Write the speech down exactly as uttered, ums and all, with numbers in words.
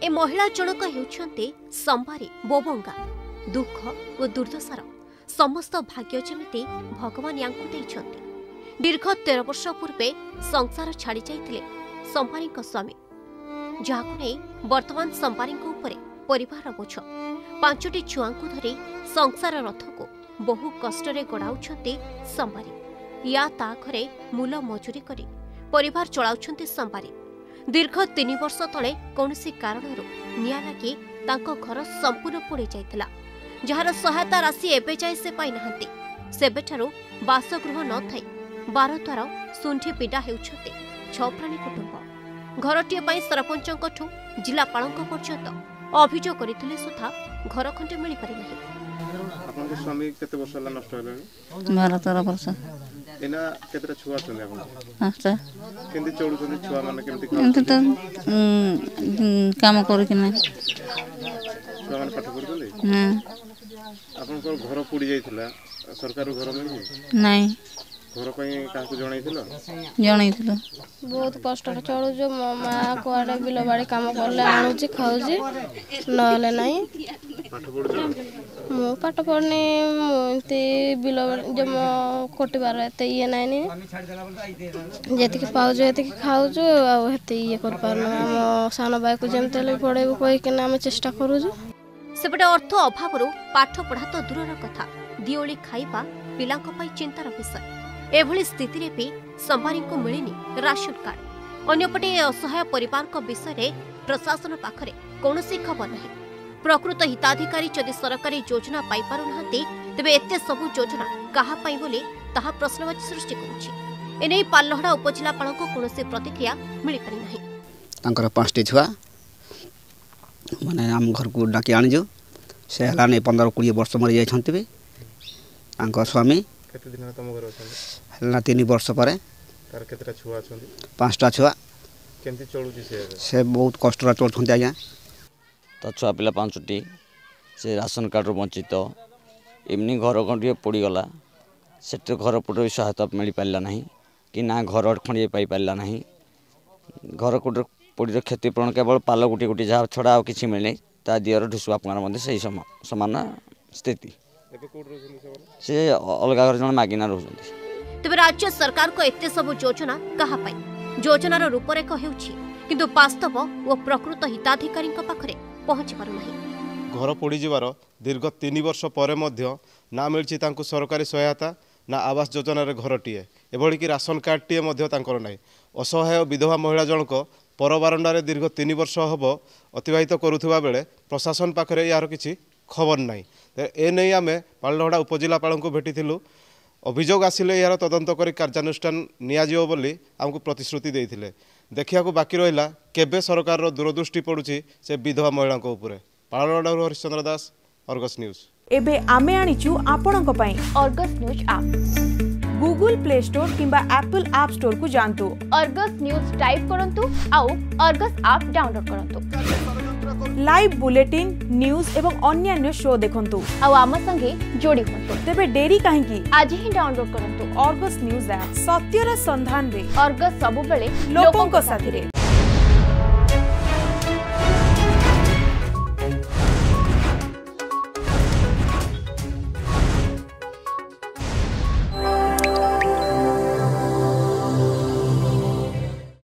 ए महिला जनक हेउछन्ते संबारी बोबंगा दुख और दुर्दशार समस्त भाग्य जमिति भगवान यांकु दैछन्ते। दीर्घ तेरह वर्ष पूर्वे संसार छाड़ी जाइतिले संबारी स्वामी, जहाकु नै वर्तमान संबारी उपरे परिवार बोझ। पांचटी छुआंकु धरी संसार रथको बहु कष्टरे गड़ाउछन्ते संबारी। या ता घरे मूल मजूरी करी परिवार चलाउछन्ते संबारी। दीर्घ तीन वर्ष तले कौनसी कारणरू निया लागी तांको घर संपूर्ण पोड़ी जाइतिला, जहार सहायता राशि एबे जाए से पाई नाहंती। सेबेठारू बासगृह न थाई बारद्वार सुंठी पीड़ा हेउछते छ प्राणी कुटुंब। घरटीए पाई सरपंचଙ୍କଠୁ जिलापालଙ୍କ पर्यंत अभियोग करथिले सुधा घर खंडे मिली पारि नाही। आपनके स्वामी केते वर्ष ला नष्ट होलेनी? बारह तेरह वर्ष। एना केतरा छुआ छन आपन? अच्छा केंति चोडु छन छुआ माने केमति काम? केमति त काम करू कि नै। छुआ माने पाठ पढुले? हां। आपन को घर पुडी जाइथिला, सरकार घर मिलि? नै। घर पई काको जणाइथिलो? जणाइथिलो। बहुत कष्ट चलु जो मां को आडे बिल बाड़ी काम करले आनुची खाउची नले नै। पाठ पढु? मु पाठ पढने इते बिल जो म कोटिबार एते ये नै नि जेति के पाउ जो एते के खाउ जो आ हेते ये कर पारनो। हम सानो भाई को जेमतेले पढेबो कहि के नाम चेष्टा करू जो। सेपटे अर्थ अभावरू पाठ पढ़ा तो दूरर कथा, दिओली खाइबा पिलांक पई चिंतार विषय। एभली स्थिति रे भी संबारी को मिलिनी राशन कार्ड। अन्यपटे असहाय परिवार को विषय रे प्रशासन पाखरे कौनसी खबर नहीं। प्रकृत हिताधिकारी जदि सरकारी योजना पाई पारु नाहंती तेबे एते सबु योजना कहा पाई बोली ताहा प्रश्नवाची सृष्टि करूछि। एनै पालहड़ा उपजिलापाल को कौनसी प्रतिक्रिया मिली पारि नाही। तांकर पांचटी छुआ माने हम घर को डाकी आनिजो से हला नै पंद्रह बीस वर्ष मरि जाय छन्ते बे। तांकर स्वामी केते दिन तम घर अछन? हला तीन वर्ष परे। तार केतरा छुआ अछन? पांचटा छुआ। केमति चलुछि से? से बहुत कष्ट रा चलछन्ते आज्ञा। तो छुआ पिला पांचटी से राशन कार्ड रो वंचित एमनी घर खंडे पड़ी गला। सेटे घर पुटर सहायता मिल पाला नहीं कि ना घर खंडे पाई पाला नहीं। घर कुटर पड़ी क्षतिपूरण केवल पाल गुटी गुटी जहाँ छड़ा और किसी मिलने ता दियर ढुसुआ पुआर मध्य सही समान स्थिति से अलग घर जन मागिना रहउछन्ति। तेबे राज्य सरकार को एते सब योजना कहा पाई? योजनार रूपरेख हेउछि किंतु वास्तव ओ प्रकृत हिताधिकारी पाखरे पहुंची पारु नाही। घर पड़ी जिवार दीर्घ तीन वर्ष पर मध्य ना मिलछि तांकु सरकारी सहायता ना आवास योजना रे घरटीए एभली कि राशन कार्डटीए मध्य तांकर नाही। असहाय विधवा महिला जनक पर बारंडारे दीर्घ तीन वर्ष हब अतिबाहित करुवा बेले प्रशासन पाखरे यार किछि खबर नाही। ए नै आमे पालहड़ा उपजिलापाल को भेटिथिलु। अभियोग आसिले यार तदंत करी कार्यानुष्ठान नियाजियो बोली आमको प्रतिश्रुति देइथिले। देखिया को बाकी रहिला केबे सरकार रो दूरदृष्टि पडुछि से विधवा महिला को उपरे। Pallahara Harishchandra Das, Argus news. एबे आमे आनिचु आपणक पई Argus news app. Google play store किंबा एप्पल ऐप स्टोर को जानतु। अर्गस न्यूज टाइप करंतु आउ अर्गस ऐप डाउनलोड करंतु। लाइव बुलेटिन न्यूज एवं अन्य शो देखंतु आउ आम संगे जोड़ी होंतु। तेबे देरी काहेकि आज ही डाउनलोड करंतु अर्गस न्यूज ऐप। सत्यर संधान रे अर्गस सबु बेले लोकंक साथी रे।